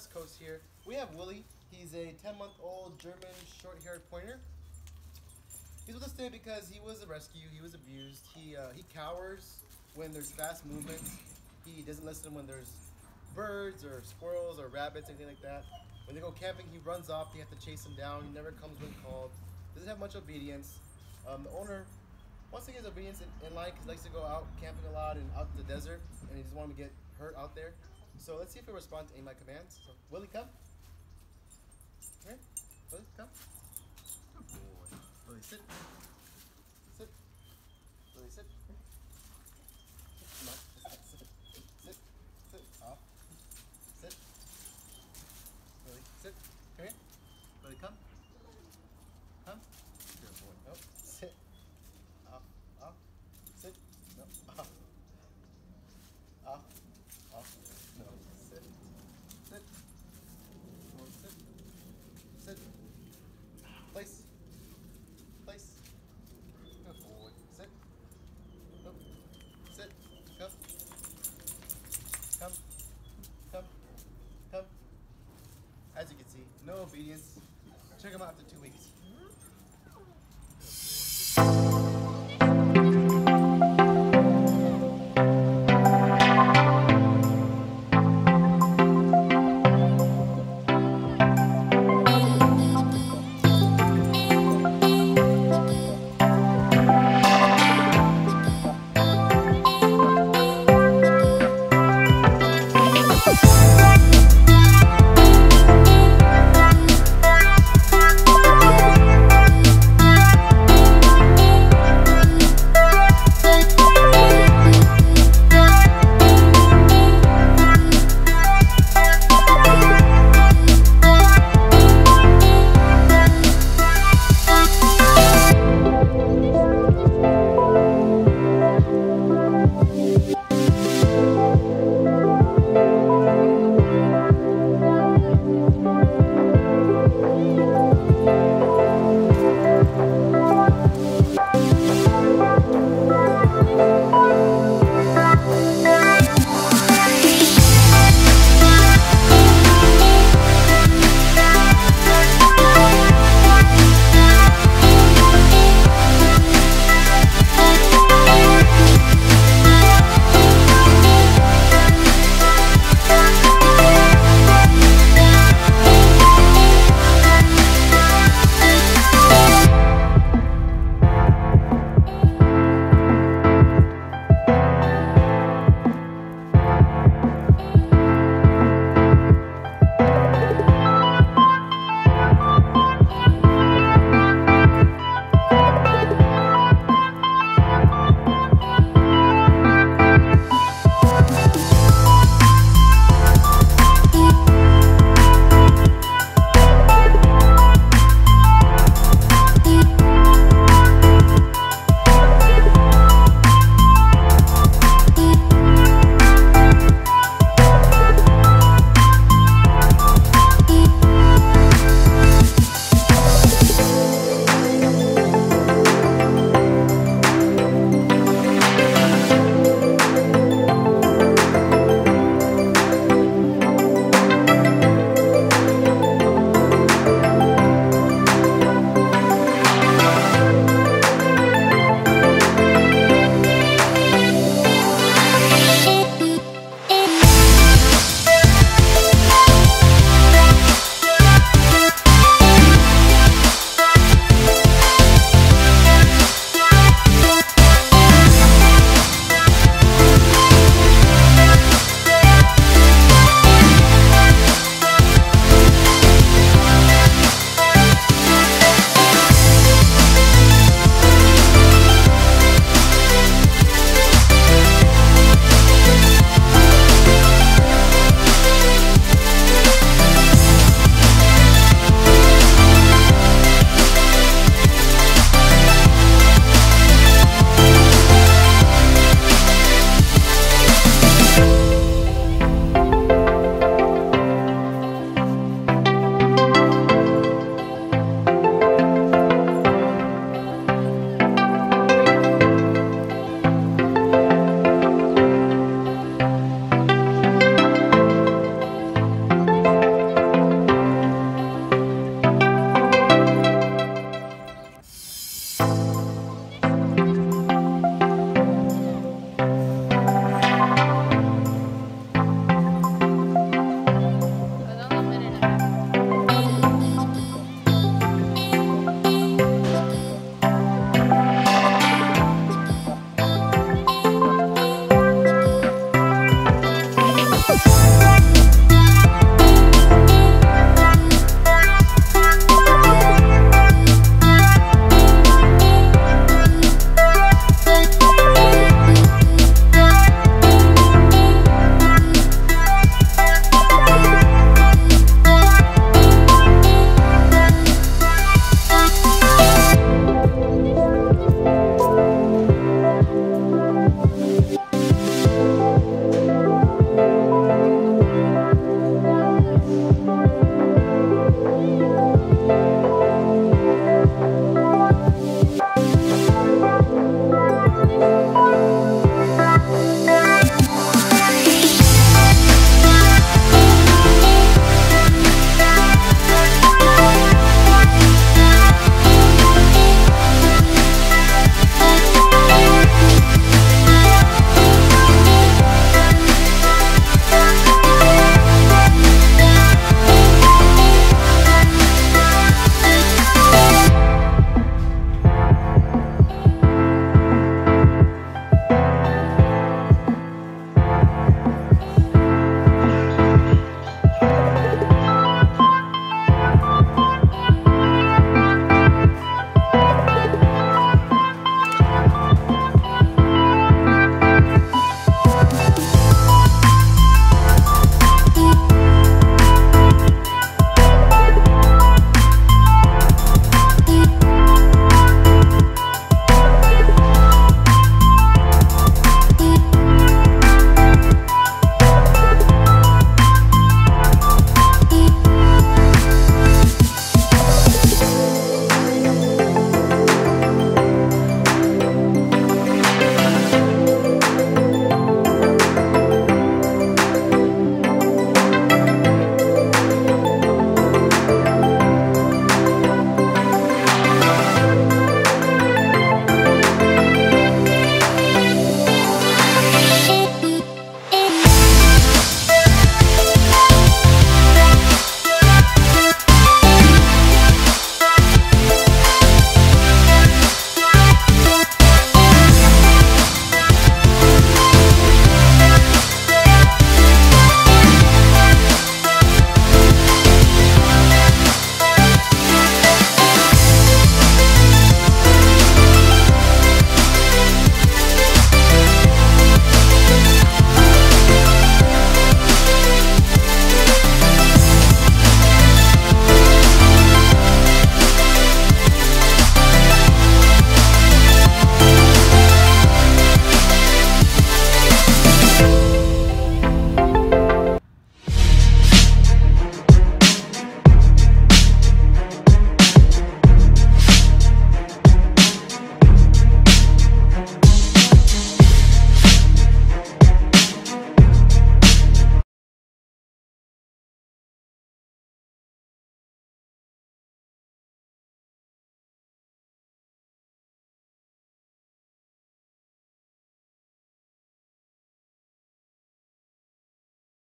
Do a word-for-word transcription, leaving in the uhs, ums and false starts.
West Coast here. We have Willie. He's a ten-month-old German short-haired pointer. He's with us today because he was a rescue. He was abused. He uh, he cowers when there's fast movements. He doesn't listen when there's birds or squirrels or rabbits, anything like that. When they go camping, he runs off. They have to chase him down. He never comes when called. Doesn't have much obedience. Um, the owner wants to get his obedience in, in line because he likes to go out camping a lot and out in the desert, and he doesn't want him to get hurt out there. So let's see if he'll respond to any of my commands. So, Willie, come. Come here. Willie, come. Good boy. Willie, sit. Sit. Willie, sit. Come on. Sit. Sit. Sit. Off. Sit. Willie, sit. Come here. Willie, come. Come. Good boy. Nope. Sit. Off. Off. Sit. No. Off. Off. Off. No. Sit. Sit. Come on. Sit. Sit. Place. Place. Good boy. Sit. Nope. Sit. Come. Come. Come. Come. As you can see, no obedience. Check him out after two weeks. Good boy.